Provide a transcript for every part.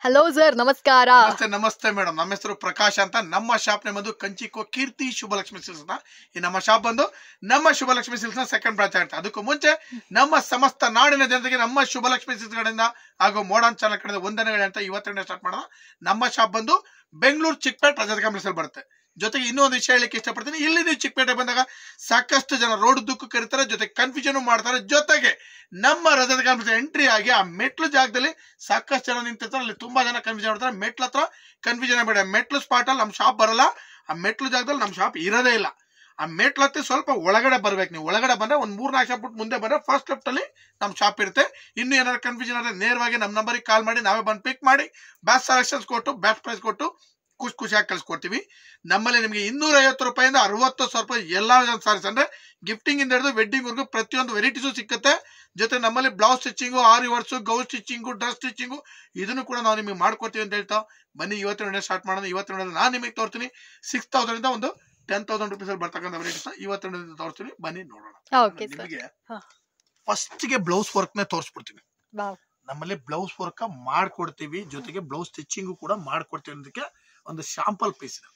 Hello sir, ನಮಸ್ಕಾರ. ನಮಸ್ತೆ ನಮಸ್ತೆ ಮೇಡಮ್. ನಮ್ಮ ಹೆಸರು ಪ್ರಕಾಶ್ ಅಂತ. ನಮ್ಮ ಶಾಪ್ ನೇಮ್ ಬಂದು ಕಂಚಿಕೋ ಕೀರ್ತಿ ಶುಭಲಕ್ಷ್ಮಿ ಸಿಲ್ಕ್ಸ್ ಅಂತ. ಈ ನಮ್ಮ ಶಾಪ್ ಬಂದು ನಮ್ಮ ಶುಭಲಕ್ಷ್ಮಿ ಸಿಲ್ಕ್ಸ್ ನ ಸೆಕೆಂಡ್ ಬ್ರಾಂಚ್ ಆಗುತ್ತೆ. ಅದಕ್ಕೂ ಮುಂಚೆ ನಮ್ಮ ಸಮಸ್ತ ನಾಡಿನ ಜನತೆಗೆ ನಮ್ಮ ಶುಭಲಕ್ಷ್ಮಿ ಸಿಲ್ಕ್ಸ್ ಕಡೆಯಿಂದ ಹಾಗೂ ಮೋಡರ್ನ್ ಚಾನಲ್ ಕಡೆಯಿಂದ ವಂದನೆಗಳು ಅಂತ ಇವತ್ತಿನ ಸ್ಟಾರ್ಟ್ ಮಾಡೋಣ. ನಮ್ಮ ಶಾಪ್ ಬಂದು ಬೆಂಗಳೂರು ಚಿಕ್ಕಪೇಟೆ ರಜತ ಕಾಂಪ್ಲೆಕ್ಸ್ ಅಲ್ಲಿ ಬರುತ್ತೆ. ಜೊತೆಗೆ ಇನ್ನೂ ಒಂದು ವಿಷಯ ಹೇಳಲಿಕ್ಕೆ ಇಷ್ಟಪಡ್ತೀನಿ. ಇಲ್ಲಿ ನೀವು ಚಿಕ್ಕಪೇಟೆ ಬಂದಾಗ ಸಾಕಷ್ಟು ಜನ ರೋಡ್ ದುಕ್ಕು ಕರೀತಾರೆ, ಜೊತೆಗೆ ಕನ್ಫ್ಯೂಷನ್ ಮಾಡ್ತಾರೆ. ಜೊತೆಗೆ ನಮ್ಮ ರಜತ ಕಾಂಪ್ಲೆಕ್ಸ್ ಎಂಟ್ರಿ ಆಗಿ ಆ ಮೆಟ್ಲು ಜಾಗದಲ್ಲಿ ಸಾಕಷ್ಟು ಜನ ನಿಂತಿರ್ತಾರೆ. ಅಲ್ಲಿ ತುಂಬಾ ಜನ ಕನ್ಫ್ಯೂಷನ್ ಮಾಡ್ತಾರೆ. ಮೆಟ್ಲ ಹತ್ರ ಕನ್ಫ್ಯೂಷನ್ ಬೇಡ. ಮೆಟ್ಲು ಸ್ಪಾಟ್ ಅಲ್ಲಿ ನಮ್ಮ ಶಾಪ್ ಬರಲ್ಲ. ಆ ಮೆಟ್ಲು ಜಾಗದಲ್ಲಿ ನಮ್ಮ ಶಾಪ್ ಇರೋದೇ ಇಲ್ಲ. ಆ ಮೆಟ್ಲು ಹತ್ತಿ ಸ್ವಲ್ಪ ಒಳಗಡೆ ಬರ್ಬೇಕು. ನೀವು ಒಳಗಡೆ ಬಂದ್ರೆ ಒಂದ್ 3-4 ಶಾಪ್ ಬಿಟ್ಟು ಮುಂದೆ ಬಂದ್ರೆ ಫಸ್ಟ್ ಲೆಫ್ಟ್ ಅಲ್ಲಿ ನಮ್ಮ ಶಾಪ್ ಇರುತ್ತೆ. ಇನ್ನು ಏನಾದ್ರು ಕನ್ಫ್ಯೂಷನ್ ಆದ್ರೆ ನೇರವಾಗಿ ನಮ್ಮ ನಂಬರ್ಗೆ ಕಾಲ್ ಮಾಡಿ ನಾವೇ ಬಂದು ಪಿಕ್ ಮಾಡಿ ಬೆಸ್ಟ್ ಸೆಲೆಕ್ಷನ್ಸ್ ಕೊಟ್ಟು ಬೆಸ್ಟ್ ಪ್ರೈಸ್ ಕೊಟ್ಟು ಖುಷಿಯಾಗಿ ಕಳ್ಸಿಕೊಡ್ತೀವಿ. ನಮ್ಮಲ್ಲಿ ನಿಮಗೆ 250 ರೂಪಾಯಿಂದ 60,000 ರೂಪಾಯಿ ಎಲ್ಲಾ ಸಾರೀಸ್ ಅಂದ್ರೆ ಗಿಫ್ಟಿಂಗ್ ಇಂದ ಹಿಡಿದು ವೆಡ್ಡಿಂಗ್ ವರ್ಗು ಪ್ರತಿಯೊಂದು ವೆರೈಟೀಸು ಸಿಕ್ಕುತ್ತೆ. ಜೊತೆ ನಮ್ಮಲ್ಲಿ blouse stitching, aari works, gown stitching, dress stitching ಇದನ್ನು ಕೂಡ ನಾವು ನಿಮಗೆ ಮಾಡ್ಕೊಡ್ತೀವಿ ಅಂತ ಹೇಳ್ತಾ ಬನ್ನಿ ಇವತ್ತಿನ ಸ್ಟಾರ್ಟ್ ಮಾಡೋಣ. ಇವತ್ತಿನ ನಾನು ನಿಮಗೆ ತೋರ್ತೀನಿ 6,000 ಇಂದ ಒಂದು 10,000 ರೂಪೀಸ್ ಅಲ್ಲಿ ಬರ್ತಕ್ಕಂಥ ವೆರೈಟೀಸ್ ಇವತ್ತಿನ ತೋರಿಸ್ತೀನಿ. ಬನ್ನಿ ನೋಡೋಣ. ನಿಮಗೆ ಫಸ್ಟ್ ಗೆ ಬ್ಲೌಸ್ ವರ್ಕ್ ನ ತೋರಿಸ್ಬಿಡ್ತೀನಿ. ನಮ್ಮಲ್ಲಿ ಬ್ಲೌಸ್ ವರ್ಕ್ ಮಾಡ್ಕೊಡ್ತೀವಿ, ಜೊತೆಗೆ ಬ್ಲೌಸ್ ಸ್ಟಿಚಿಂಗು ಕೂಡ ಮಾಡ್ಕೊಡ್ತೀವಿ. ಅನ್ನೋದಕ್ಕೆ ಒಂದು ಶಾಂಪಲ್ ಪೀಸ್ ಇದೆ.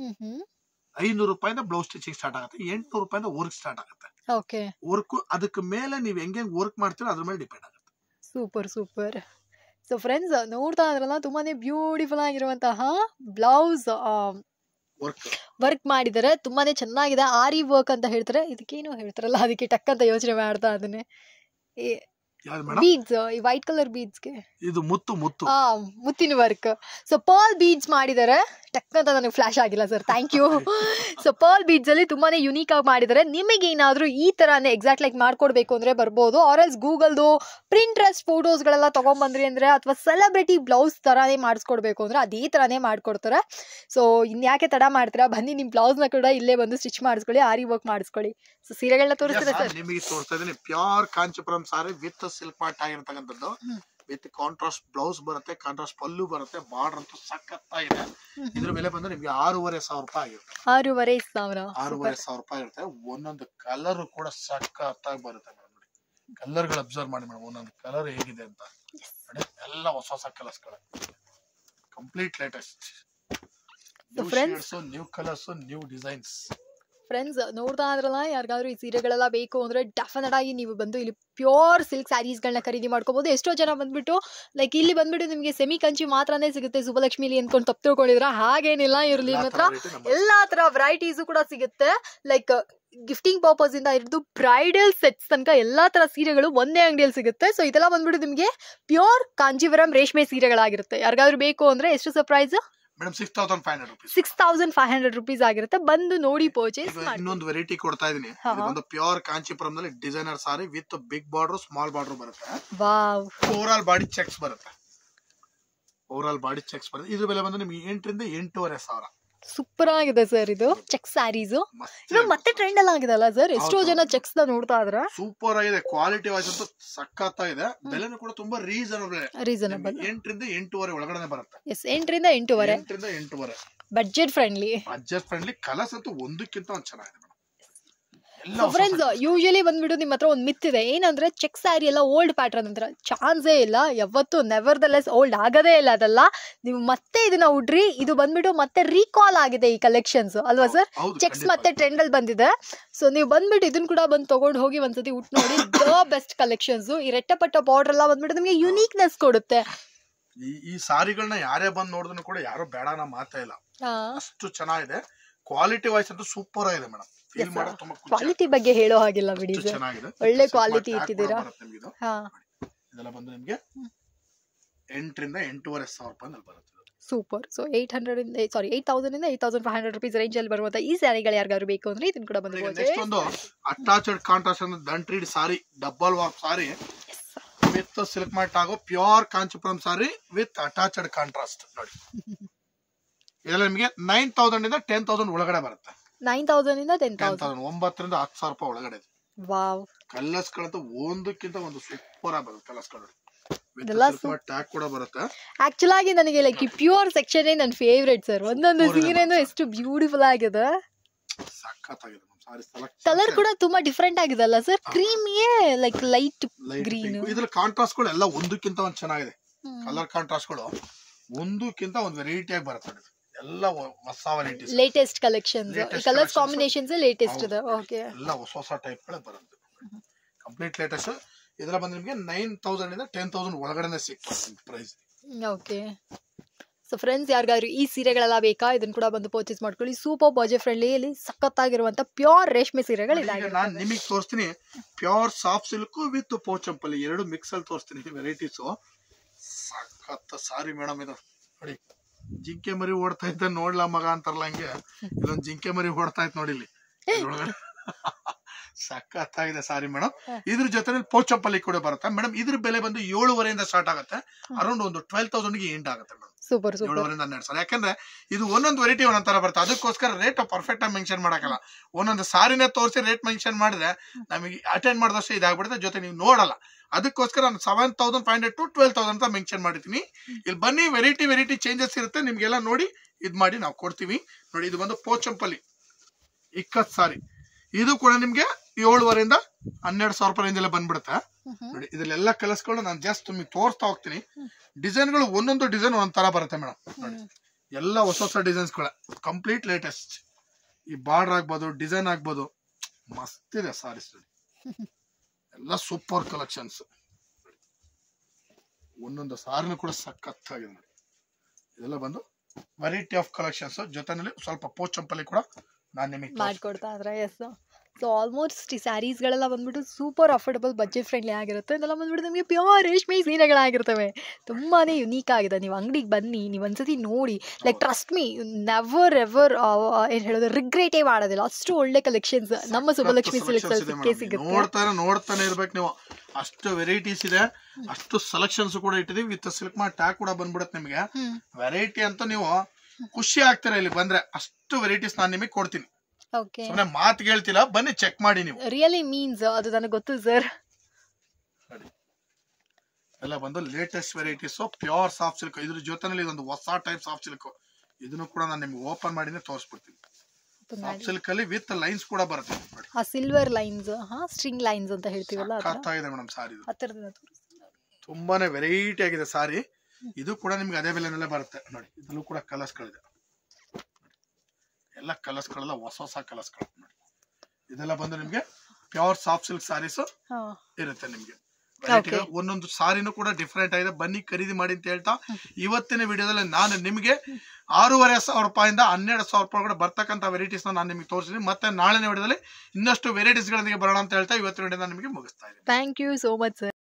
500 ರೂಪಾಯಿಂದ ಬ್ಲೌಸ್ ಸ್ಟಿಚಿಂಗ್ ಸ್ಟಾರ್ಟ್ ಆಗುತ್ತೆ. 800 ರೂಪಾಯಿಂದ ವರ್ಕ್ ಸ್ಟಾರ್ಟ್ ಆಗುತ್ತೆ. ವರ್ಕ್ ಅದಕ್ಕೆ ಮೇಲೆ ನೀವು ಹೆಂಗೆ ವರ್ಕ್ ಮಾಡ್ತೀರೋ ಅದ್ರ ಮೇಲೆ ಡಿಪೆಂಡ್ ಆಗುತ್ತೆ. Super super. ಸೊ ಫ್ರೆಂಡ್ಸ್, ನೋಡ್ತಾ ಇದ್ರಲ್ಲ, ತುಂಬಾನೇ ಬ್ಯೂಟಿಫುಲ್ ಆಗಿರುವಂತಹ ಬ್ಲೌಸ್ ವರ್ಕ್ ಮಾಡಿದರೆ ತುಂಬಾನೇ ಚೆನ್ನಾಗಿದೆ. ಆರಿ ವರ್ಕ್ ಅಂತ ಹೇಳ್ತಾರೆ, ಇದಕ್ಕೇನು ಹೇಳ್ತಾರಲ್ಲ ಅದಕ್ಕೆ ಟಕ್ ಅಂತ ಯೋಚನೆ ಮಾಡ್ತಾ ಅದನ್ನೇ ಬೀಡ್ಸ್, ಈ ವೈಟ್ ಕಲರ್ ಬೀಡ್ಸ್ ಗೆ ಇದು ಮುತ್ತಿನ ವರ್ಕ್. ಸೊ ಪರ್ಲ್ ಬೀಡ್ಸ್ ಮಾಡಿದ್ದಾರೆ. ಟಕ್ ಅಂತ ನನಗೆ ಫ್ಲಾಶ್ ಆಗಿಲ್ಲ sir, thank you. So pearl beads ಅಲ್ಲಿ ತುಂಬಾನೇ ಯುನೀಕ್ ಆಗಿ ಮಾಡಿದ್ದಾರೆ. ನಿಮಗೆ ಏನಾದ್ರೂ ಈ ತರಾನೇ ಎಕ್ಸಾಕ್ಟ್ ಲೈಕ್ ಮಾಡ್ಕೊಡ್ಬೇಕು ಅಂದ್ರೆ ಬರ್ಬೋದು. ಆರ್ ಎಲ್ಸ್ ಗೂಗಲ್ದು ಪ್ರಿಂಟ್ರೆಸ್ಟ್ ಫೋಟೋಸ್ ಗಳೆಲ್ಲ ತಗೊಂಡ್ಬಂದ್ರಿ ಅಂದ್ರೆ, ಅಥವಾ ಸೆಲೆಬ್ರಿಟಿ ಬ್ಲೌಸ್ ತರಾನೇ ಮಾಡಿಸ್ಕೊಡ್ಬೇಕು ಅಂದ್ರೆ ಅದೇ ತರಾನೇ ಮಾಡ್ಕೊಡ್ತಾರೆ. ಸೊ ಇನ್ಯಾಕೆ ತಡ ಮಾಡ್ತೀರಾ, ಬನ್ನಿ ನಿಮ್ ಬ್ಲೌಸ್ ನ ಕೂಡ ಇಲ್ಲೇ ಬಂದು ಸ್ಟಿಚ್ ಮಾಡಿಸ್ಕೊಳ್ಳಿ, ಆರಿ ವರ್ಕ್ ಮಾಡಿಸ್ಕೊಳ್ಳಿ. ಸೊ ಸೀರೆಗಳನ್ನ ತೋರಿಸ್ತಾರೆ ಸರ್. ನಿಮಗೆ ತೋರಿಸ್ತಾ ಇದ್ದೀನಿ pure Kanchipuram sari with silk part ಆಗಿರ್ತಕ್ಕಂಥದ್ದು. ವಿತ್ ಕಾಂಟ್ರಾಸ್ಟ್ ಬ್ಲೌಸ್ ಬರುತ್ತೆ, ಕಾಂಟ್ರಾಸ್ಟ್ ಪಲ್ಲು ಬರುತ್ತೆ. ಬಾರ್ಡರ್ ಅಂತೂ ಸಖತ್ತಾಗಿದೆ. ಇದ್ರ ಬೆಲೆ ಬಂದ್ರೆ ನಿಮ್ಗೆ 6,500 ರೂಪಾಯಿ ಆಗಿರುತ್ತೆ. 6,500 ರೂಪಾಯಿ ಇರುತ್ತೆ. ಒಂದೊಂದು ಕಲರ್ ಕೂಡ ಸಖತ್ತಾಗಿ ಬರುತ್ತೆ ಮೇಡಮ್. ನೋಡಿ ಕಲರ್ ಗಳು ಅಬ್ಸರ್ವ್ ಮಾಡಿ ಮೇಡಮ್, ಒಂದೊಂದು ಕಲರ್ ಹೇಗಿದೆ ಅಂತ ನೋಡಿ. ಎಲ್ಲ ಹೊಸ ಕಲರ್ಸ್ ಗಳು, complete latest new colours, new designs. Friends, ನೋಡ್ತಾ ಇದ್ರಲ್ಲ, ಯಾರಿಗಾದ್ರೂ ಈ ಸೀರೆಗಳೆಲ್ಲ ಬೇಕು ಅಂದ್ರೆ ಡೆಫಿನೆಟ್ ಆಗಿ ನೀವು ಬಂದು ಇಲ್ಲಿ ಪ್ಯೂರ್ ಸಿಲ್ಕ್ ಸ್ಯಾರೀಸ್ಗಳನ್ನ ಖರೀದಿ ಮಾಡ್ಕೋಬಹುದು. ಎಷ್ಟೋ ಜನ ಬಂದ್ಬಿಟ್ಟು ಲೈಕ್ ಇಲ್ಲಿ ಬಂದ್ಬಿಟ್ಟು ನಿಮಗೆ ಸೆಮಿ ಕಂಚಿ ಮಾತ್ರನೇ ಸಿಗುತ್ತೆ ಸುಬ್ಬಲಕ್ಷ್ಮಿಲಿ ಅನ್ಕೊಂಡು ತಪ್ಪು ತಿಳ್ಕೊಂಡಿದ್ರ. ಹಾಗೇನಿಲ್ಲ, ಇರ್ಲಿ ಮಾತ್ರ ಎಲ್ಲಾ ತರ ವೆರೈಟೀಸು ಕೂಡ ಸಿಗುತ್ತೆ. ಲೈಕ್ ಗಿಫ್ಟಿಂಗ್ ಪರ್ಪಸ್ ಇಂದ ಹಿಡಿದು ಬ್ರೈಡಲ್ ಸೆಟ್ಸ್ ತನಕ ಎಲ್ಲಾ ತರ ಸೀರೆಗಳು ಒಂದೇ ಅಂಗಡಿಯಲ್ಲಿ ಸಿಗುತ್ತೆ. ಸೊ ಇದೆಲ್ಲ ಬಂದ್ಬಿಟ್ಟು ನಿಮಗೆ ಪ್ಯೂರ್ ಕಾಂಜೀವರಂ ರೇಷ್ಮೆ ಸೀರೆಗಳಾಗಿರುತ್ತೆ. ಯಾರಿಗಾದ್ರೂ ಬೇಕು ಅಂದ್ರೆ ಎಷ್ಟು ಸರ್ಪ್ರೈಸ್ ಮೇಡಮ್, 6,500 ರೂಪೀಸ್ 6,500 ರೂಪೀಸ್ ಆಗಿರುತ್ತೆ. ಬಂದು ನೋಡಿ ಪರ್ಚೇಸ್ ಮಾಡಿ. ಇನ್ನೊಂದು ವೆರೈಟಿ ಕೊಡ್ತಾ ಇದೀನಿ. ಒಂದು ಪ್ಯೂರ್ ಕಾಂಚಿಪುರಂ ನಲ್ಲಿ designer sari with big border, small border ಬರುತ್ತೆ. Wow. Overall body checks ಬರುತ್ತೆ. ಇದ್ರ ಬೆಲೆ ಬಂದು ನಿಮ್ಗೆ 8,000 ಇಂದ 8,500. ಸೂಪರ್ ಆಗಿದೆ ಸರ್. ಇದು ಚೆಕ್ ಸ್ಯಾರೀಸ್ ಇವಾಗ ಮತ್ತೆ ಟ್ರೆಂಡ್ ಎಲ್ಲ ಆಗಿದೆ ಅಲ್ಲ ಸರ್. ಎಷ್ಟೋ ಜನ ಚೆಕ್ಸ್ ನ ನೋಡ್ತಾ ಇದ್ರ. ಸೂಪರ್ ಆಗಿದೆ. ಕ್ವಾಲಿಟಿ ವೈಸ್ ಅಂತೂ ಸಖತ್ತಾಗಿದೆ. ಬೆಲೆನೂ ಕೂಡ ತುಂಬಾ ರೀಸನಬಲ್. 8,000 ಇಂದ 8,500 ಒಳಗಡೆ ಬರುತ್ತೆ. 8,000 ಇಂದ 8,500 ಬಡ್ಜೆಟ್ ಫ್ರೆಂಡ್ಲಿ. ಕಲರ್ಸ್ ಅಂತೂ ಒಂದಕ್ಕಿಂತ ಒಂದು ಚೆನ್ನಾಗಿದೆ. ಫ್ರೆಂಡ್ಸ್, ಯೂಶಲಿ ಬಂದ್ಬಿಟ್ಟು ನಿಮ್ಮ ಹತ್ರ ಒಂದು ಮಿತ್ ಇದೆ, ಏನಂದ್ರೆ ಚೆಕ್ ಸ್ಯಾರಿ ಎಲ್ಲ ಓಲ್ಡ್ ಪ್ಯಾಟರ್ನ್ ಅಂತ. ಚಾನ್ಸೇ ಇಲ್ಲ, ಯಾವತ್ತು ನೆವರ್ ದ ಲೆಸ್ ಓಲ್ಡ್ ಆಗದೇ ಇಲ್ಲ. ಅದಲ್ಲ, ನೀವು ಮತ್ತೆ ಇದನ್ನ ಉಡ್ರಿ, ಇದು ಬಂದ್ಬಿಟ್ಟು ಮತ್ತೆ ರೀಕಾಲ್ ಆಗಿದೆ ಈ ಕಲೆಕ್ಷನ್ಸ್ ಅಲ್ವಾ ಸರ್. ಚೆಕ್ಸ್ ಮತ್ತೆ ಟ್ರೆಂಡ್ ಅಲ್ಲಿ ಬಂದಿದೆ. ಸೊ ನೀವು ಬಂದ್ಬಿಟ್ಟು ಇದನ್ನ ಕೂಡ ಬಂದು ತಗೊಂಡು ಹೋಗಿ ಒಂದ್ಸತಿ ಉಟ್ ನೋಡಿ. The best collections. ಈ ರೆಟ್ಟಪಟ್ಟ ಬಾರ್ಡರ್ ಎಲ್ಲ ಬಂದ್ಬಿಟ್ಟು ನಿಮಗೆ ಯುನೀಕ್ನೆಸ್ ಕೊಡುತ್ತೆ. ಈ ಸಾರಿಗಳನ್ನ ಯಾರೇ ಬಂದು ನೋಡಿದ್ರು ಕೂಡ ಯಾರು ಬೇಡ ನಾ ಮಾತಾ ಇಲ್ಲ, ಅಷ್ಟು ಚೆನ್ನಾಗಿದೆ. ಕ್ವಾಲಿಟಿ ವೈಸ್ ಅಂತೂ ಸೂಪರ್ ಆಗಿದೆ ಮೇಡಮ್. ಕ್ವಾಲಿಟಿ ಬಗ್ಗೆ ಹೇಳೋ ಹಾಗಿಲ್ಲ ಬಿಡಿ ಸರ್, ಒಳ್ಳೆ ಕ್ವಾಲಿಟಿ ಇಟ್ಟಿದ್ದೀರಾ. ಇದೆಲ್ಲ ಬಂದು ನಿಮಗೆ 8,000 ಇಂದ 8,500 ರೂಪಾಯಿ ಬರುತ್ತೆ. ಸೂಪರ್. ಸೊ 8,000 ಇಂದ 8,500 ರೂಪೀಸ್ ರೇಂಜ್ ಅಲ್ಲಿ ಬರುವಂತ ಈ ಸ್ಯಾರಿಗಳು ಯಾರಿಗಾದ್ರು ಬೇಕು ಅಂದ್ರೆ ಇದನ್ನ ಕೂಡ ಬಂದು. ನೆಕ್ಸ್ಟ್ ಒಂದು ಅಟ್ಯಾಚ್ಡ್ ಕಾಂಟ್ರಾಸ್ಟ್ ಅಂದ್ರೆ ದಂಟ್ರೀಡ್ sari, double walk sari with silk mat ಆಗೋ pure Kanchipuram sari with attached contrast ನೋಡಿ. ಇದೆಲ್ಲ ನಿಮಗೆ 9,000 ಇಂದ 10,000 ಒಳಗಡೆ ಬರುತ್ತೆ. 9,000 ಇಂದ 10,000 9,000 ಇಂದ 10,000 ರೂಪಾಯಿ ಒಳಗಡೆ. ವಾವ್. ಕಲರ್ಸ್ ಗಳಂತೂ ಒಂದಕ್ಕಿಂತ ಒಂದು ಸೂಪರ್ ಆಗಿ ಬರುತ್ತೆ. ಕಲರ್ಸ್ ಗಳು ಟ್ಯಾಗ್ ಕೂಡ ಬರುತ್ತೆ. ಆಕ್ಚುಲ್ ಆಗಿ ನನಗೆ ಲೈಕ್ ಈ ಪ್ಯೂರ್ ಸೆಕ್ಷನ್ ನನ್ನ ಫೇವರೇಟ್ ಸರ್. ಒಂದೊಂದು ಸೀರೆನೂ ಎಷ್ಟು ಬ್ಯೂಟಿಫುಲ್ ಆಗಿದೆ. ಸಖತ್ತಾಗಿದೆ. ಕಲರ್ ಕೂಡ ತುಂಬಾ ಡಿಫರೆಂಟ್ ಆಗಿದೆ ಅಲ್ಲ ಸರ್. ಕ್ರೀಮಿಯೇ ಲೈಕ್ ಲೈಟ್ ಗ್ರೀನ್. ಇದ್ರ ಕಾಂಟ್ರಾಸ್ಟ್ ಗಳು ಎಲ್ಲ ಒಂದಕ್ಕಿಂತ ಒಂದು ಚೆನ್ನಾಗಿದೆ. ಕಲರ್ ಕಾಂಟ್ರಾಸ್ಟ್ ಗಳು ಒಂದಕ್ಕಿಂತ ಒಂದು ವೆರೈಟಿ ಆಗಿ ಬರುತ್ತೆ ನೋಡಿ. ಎಲ್ಲ ಹೊಸ varieties, latest collections, colours combinations latest ಇದೆ. ಓಕೆ, ಎಲ್ಲ ಹೊಸ ಹೊಸ ಟೈಪ್ ಗಳೇ ಬರುತ್ತೆ, ಕಂಪ್ಲೀಟ್ ಲೇಟೆಸ್ಟ್. ಇದೆಲ್ಲ ಬಂದು ನಿಮಗೆ 9,000 ಇಂದ 10,000 ಒಳಗಡೆ ಸಿಗ್ತದೆ ಪ್ರೈಸ್. ಓಕೆ, ಸೊ ಫ್ರೆಂಡ್ಸ್, ಯಾರಿಗಾದ್ರು ಈ ಸೀರೆಗಳೆಲ್ಲ ಬೇಕಾ, ಇದನ್ನ ಕೂಡ ಬಂದು ಪರ್ಚೇಸ್ ಮಾಡ್ಕೊಳ್ಳಿ. ಸೂಪರ್ ಬಜೆಟ್ ಫ್ರೆಂಡ್ಲಿ ಸಖತ್ತಾಗಿರುವಂತ ಪ್ಯೂರ್ ರೇಷ್ಮೆ ಸೀರೆಗಳಿದೆ. ನಾನು ನಿಮಗೆ ತೋರಿಸ್ತೀನಿ pure soft silk with Pochampally ಎರಡು ಮಿಕ್ಸ್ ಅಲ್ಲಿ ತೋರಿಸ್ತೀನಿ ವೆರೈಟೀಸ್. ಸಖತ್ ಸಾರಿ ಮೇಡಮ್, ಇದು ನೋಡಿ, ಜಿಂಕೆ ಮರಿ ಓಡ್ತಾ ಇದ್ದ ನೋಡ್ಲಾ ಮಗ ಅಂತಾರಲ್ಲ ಹಂಗೆ ಇಲ್ಲೊಂದು ಜಿಂಕೆ ಮರಿ ಓಡ್ತಾ ಇತ್ತು ನೋಡಿ ಇಲ್ಲಿ. ಸಖತ್ತಾಗಿದೆ ಸಾರಿ ಮೇಡಮ್. ಇದ್ರ ಜೊತೆ ಪೋಚಂಪಲ್ಲಿ ಕೂಡ ಬರುತ್ತೆ ಮೇಡಮ್. ಇದ್ರ ಬೆಲೆ ಬಂದು 7,500 ಸ್ಟಾರ್ಟ್ ಆಗುತ್ತೆ, ಅರೌಂಡ್ ಒಂದು 12,000 ಎಂಡ್ ಆಗುತ್ತೆ ಮೇಡಮ್. ಸೂಪರ್ 7,500 12,000. ಯಾಕಂದ್ರೆ ಇದು ಒಂದೊಂದು ವೆರೈಟಿ ಒಂದೊಂದ್ ತರ ಬರುತ್ತೆ, ಅದಕ್ಕೋಸ್ಕರ ರೇಟ್ ಪರ್ಫೆಕ್ಟ್ ಆಗಿ ಮೆನ್ಷನ್ ಮಾಡಕ್ಕಲ್ಲ. ಒಂದೊಂದು ಸಾರಿನೇ ತೋರಿಸಿ ರೇಟ್ ಮೆನ್ಷನ್ ಮಾಡಿದ್ರೆ ನಮಗೆ ಅಟೆಂಡ್ ಮಾಡಿದಷ್ಟು ಇದಾಗ್ಬಿಡುತ್ತೆ, ಜೊತೆ ನೀವು ನೋಡಲ್ಲ. ಅದಕ್ಕೋಸ್ಕರ ನಾನು 7,500 to 12,000 ಅಂತ ಮೆನ್ಷನ್ ಮಾಡಿರ್ತೀನಿ. ಇಲ್ಲಿ ಬನ್ನಿ, ವೆರೈಟಿ ಚೇಂಜಸ್ ಇರುತ್ತೆ, ನಿಮ್ಗೆಲ್ಲ ನೋಡಿ ಇದ್ ಮಾಡಿ ನಾವು ಕೊಡ್ತೀವಿ. ನೋಡಿ, ಇದು ಬಂದು ಪೋಚಂಪಲ್ಲಿ ಇಕ್ಕತ್ ಸಾರಿ. ಇದು ಕೂಡ ನಿಮ್ಗೆ 7,500 ಇಂದ 12,000 ರೂಪಾಯಿಂದಲೇ ಬಂದ್ಬಿಡುತ್ತೆ. ನೋಡಿ, ಇದ್ರಲ್ಲೆಲ್ಲ ಕಲರ್ಸ್ಗಳು ನಾನು ಜಸ್ಟ್ ನಿಮಗೆ ತೋರಿಸ್ತಾ ಹೋಗ್ತೀನಿ. ಡಿಸೈನ್ಗಳು ಒಂದೊಂದು ಡಿಸೈನ್ ಒಂದೊಂದ್ ತರ ಬರುತ್ತೆ ಮೇಡಮ್. ನೋಡಿ, ಎಲ್ಲ ಹೊಸ ಹೊಸ ಡಿಸೈನ್ಸ್ ಗಳ ಕಂಪ್ಲೀಟ್ ಲೇಟೆಸ್ಟ್. ಈ ಬಾರ್ಡರ್ ಆಗ್ಬೋದು, ಡಿಸೈನ್ ಆಗ್ಬೋದು, ಮಸ್ತ್ ಇದೆ ಸಾರೀಸ್. ಎಲ್ಲ ಸೂಪರ್ ಕಲೆಕ್ಷನ್ಸ್. ಒಂದೊಂದು ಸಾರಿನೂ ಕೂಡ ಸಖತ್ತಾಗಿದೆ ನೋಡಿ. ಇದೆಲ್ಲ ಬಂದು ವೆರೈಟಿ ಆಫ್ ಕಲೆಕ್ಷನ್ಸ್, ಜೊತೆನಲ್ಲಿ ಸ್ವಲ್ಪ ಪೋಚಂಪಲ್ಲಿ ಕೂಡ ನಾನು ನಿಮಗೆ ಮಾಡ್ಕೊಡ್ತಾ ಇದ್ರೆ. ಎಸ್, ಸೊ ಆಲ್ಮೋಸ್ಟ್ ಈ ಸ್ಯಾರೀಸ್ಗಳೆಲ್ಲ ಬಂದ್ಬಿಟ್ಟು ಸೂಪರ್ ಅಫೋರ್ಡಬಲ್ ಬಜೆಟ್ ಫ್ರೆಂಡ್ಲಿ ಆಗಿರುತ್ತೆ. ಇದೆಲ್ಲ ಬಂದ್ಬಿಟ್ಟು ನಿಮಗೆ ಪ್ಯೂರ್ ರೇಷ್ಮೆ ಸೀರೆಗಳಾಗಿರ್ತವೆ. ತುಂಬಾ ಯುನೀಕ್ ಆಗಿದೆ. ನೀವು ಅಂಗಡಿಗೆ ಬನ್ನಿ, ನೀವು ಒಂದ್ಸತಿ ನೋಡಿ, like trust me, never ever ಏನು ಹೇಳೋದು, ರಿಗ್ರೆಟೇ ಮಾಡೋದಿಲ್ಲ. ಅಷ್ಟು ಒಳ್ಳೆ ಕಲೆಕ್ಷನ್ಸ್ ನಮ್ಮ ಸುಬ್ಬಲಕ್ಷ್ಮಿ ಸಿಲ್ಕ್ಸ್ ಅಲ್ಲಿ ಸಿಗುತ್ತೆ. ನೋಡ್ತಾನೆ ಇರ್ಬೇಕು ನೀವು. ಅಷ್ಟು ವೆರೈಟೀಸ್ ಇದೆ, ಅಷ್ಟು ಸೆಲೆಕ್ಷನ್ಸ್ ಕೂಡ ಇಟ್ಟಿದೀವಿ. ವಿತ್ ಸಿಲ್ಕ್ ಮಾರ್ಟ್ ಟ್ಯಾಗ್ ಕೂಡ ಬಂದ್ಬಿಡುತ್ತೆ ನಿಮಗೆ. ವೆರೈಟಿ ಅಂತ ನೀವು ಖುಷಿ ಆಗ್ತೀರಾ ಇಲ್ಲಿ ಬಂದ್ರೆ. ಅಷ್ಟು ವೆರೈಟೀಸ್ ನಾನು ನಿಮಗೆ ಕೊಡ್ತೀನಿ. ಓಕೆ, ಸುಮ್ಮನೆ ಮಾತು ಹೇಳ್ತಿಲ್ಲ, ಬನ್ನಿ ಚೆಕ್ ಮಾಡಿ ನೀವು. ರಿಯಲಿ ಮೀನ್ಸ್ ಅದು ನನಗೆ ಗೊತ್ತು ಸರ್. ಎಲ್ಲ ಬಂದು latest varieties, pure soft silk. ಇದ್ರ ಜೊತೆನಲ್ಲಿ ಇದೊಂದು ಹೊಸ ಟೈಪ್ ಸಾಫ್ಟ್ ಸಿಲ್ಕ್. ಇದನ್ನು ಕೂಡ ನಾನು ನಿಮ್ಗೆ ಓಪನ್ ಮಾಡಿನೇ ತೋರಿಸ್ಬಿಡ್ತೀನಿ. ಸಾಫ್ಟ್ ಸಿಲ್ಕ್ ಅಲ್ಲಿ ವಿತ್ ಲೈನ್ಸ್ ಕೂಡ ಬರುತ್ತೆ ನೋಡಿ. ಆ ಸಿಲ್ವರ್ ಲೈನ್ಸ್, ಸ್ಟ್ರಿಂಗ್ ಲೈನ್ಸ್ ಅಂತ ಹೇಳ್ತೀವಲ್ಲ, ಸಖತ್ತಾಗಿದೆ ಮೇಡಮ್ ಸಾರಿ. ತುಂಬಾನೇ ವೆರೈಟಿ ಆಗಿದೆ ಸಾರಿ. ಇದು ಕೂಡ ನಿಮ್ಗೆ ಅದೇ ಬೆಲೆನಲ್ಲೇ ಬರುತ್ತೆ ನೋಡಿ. ಇದರಲ್ಲೂ ಕೂಡ ಕಲರ್ಸ್ಗಳಿದೆ, ಎಲ್ಲ ಕಲರ್ಸ್ಗಳೆಲ್ಲ ಹೊಸ ಹೊಸ ಕಲರ್ಸ್ಗಳು ನೋಡಿ. ಇದೆಲ್ಲ ಬಂದು ನಿಮ್ಗೆ ಪ್ಯೂರ್ ಸಾಫ್ಟ್ ಸಿಲ್ಕ್ ಸಾರೀಸ್ ಇರುತ್ತೆ ನಿಮ್ಗೆ. ಒಂದೊಂದು ಸಾರಿನೂ ಕೂಡ ಡಿಫ್ರೆಂಟ್ ಆಗಿದೆ. ಬನ್ನಿ ಖರೀದಿ ಮಾಡಿ ಅಂತ ಹೇಳ್ತಾ ಇವತ್ತಿನ ವಿಡಿಯೋದಲ್ಲಿ ನಾನು ನಿಮಗೆ 6,500 ರೂಪಾಯಿಂದ 12,000 ರೂಪಾಯಿ ಬರ್ತಕ್ಕಂಥ ವೆರೈಟೀಸ್ ನಾನು ನಿಮಗೆ ತೋರಿಸಿದ್ದೀನಿ. ಮತ್ತೆ ನಾಳಿನ ವಿಡಿಯೋದಲ್ಲಿ ಇನ್ನಷ್ಟು ವೆರೈಟೀಸ್ ಗಳೊಂದಿಗೆ ಬರೋಣ ಅಂತ ಹೇಳ್ತಾ ಇವತ್ತಿನ ವಿಡಿಯೋ ನಿಮಗೆ ಮುಗಿಸ್ತಾ ಇದ್ದೀನಿ. Thank you so much sir.